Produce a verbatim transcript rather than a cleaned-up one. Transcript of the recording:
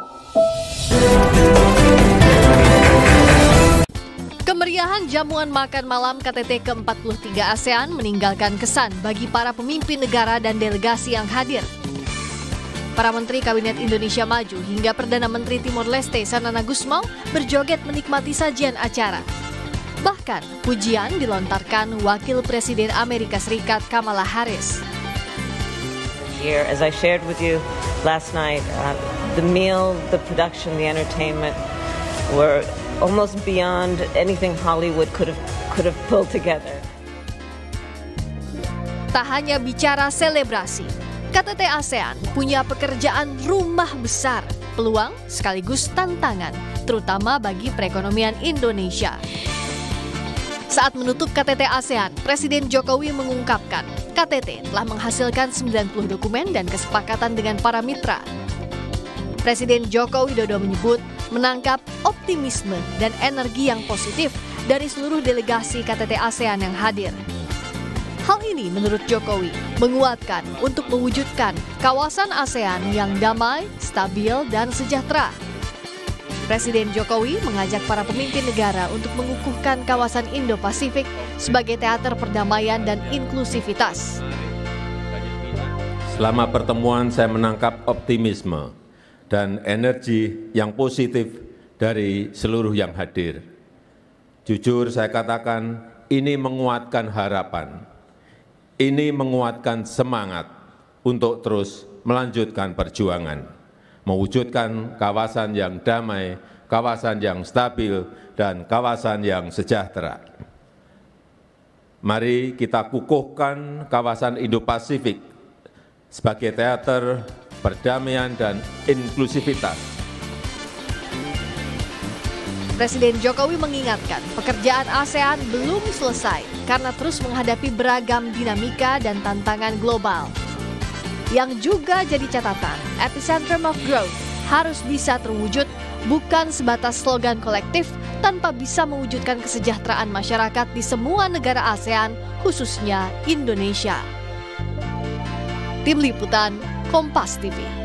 Kemeriahan jamuan makan malam K T T ke empat puluh tiga ASEAN meninggalkan kesan bagi para pemimpin negara dan delegasi yang hadir. Para Menteri Kabinet Indonesia Maju hingga Perdana Menteri Timor Leste Sanana Gusmao berjoget menikmati sajian acara. Bahkan pujian dilontarkan Wakil Presiden Amerika Serikat Kamala Harris. Here, as I shared with you last night, uh, the meal, the production, the entertainment were almost beyond anything Hollywood could have could have pulled together. Tak hanya bicara selebrasi, K T T ASEAN punya pekerjaan rumah besar, peluang sekaligus tantangan, terutama bagi perekonomian Indonesia. Saat menutup K T T ASEAN, Presiden Jokowi mengungkapkan K T T telah menghasilkan sembilan puluh dokumen dan kesepakatan dengan para mitra. Presiden Joko Widodo menyebut menangkap optimisme dan energi yang positif dari seluruh delegasi K T T ASEAN yang hadir. Hal ini menurut Jokowi menguatkan untuk mewujudkan kawasan ASEAN yang damai, stabil, dan sejahtera. Presiden Jokowi mengajak para pemimpin negara untuk mengukuhkan kawasan Indo-Pasifik sebagai teater perdamaian dan inklusivitas. Selama pertemuan saya menangkap optimisme dan energi yang positif dari seluruh yang hadir. Jujur saya katakan, ini menguatkan harapan, ini menguatkan semangat untuk terus melanjutkan perjuangan, mewujudkan kawasan yang damai, kawasan yang stabil, dan kawasan yang sejahtera. Mari kita kukuhkan kawasan Indo-Pasifik sebagai teater perdamaian dan inklusivitas. Presiden Jokowi mengingatkan pekerjaan ASEAN belum selesai karena terus menghadapi beragam dinamika dan tantangan global. Yang juga jadi catatan, epicentrum of growth harus bisa terwujud bukan sebatas slogan kolektif tanpa bisa mewujudkan kesejahteraan masyarakat di semua negara ASEAN, khususnya Indonesia. Tim Liputan Kompas T V.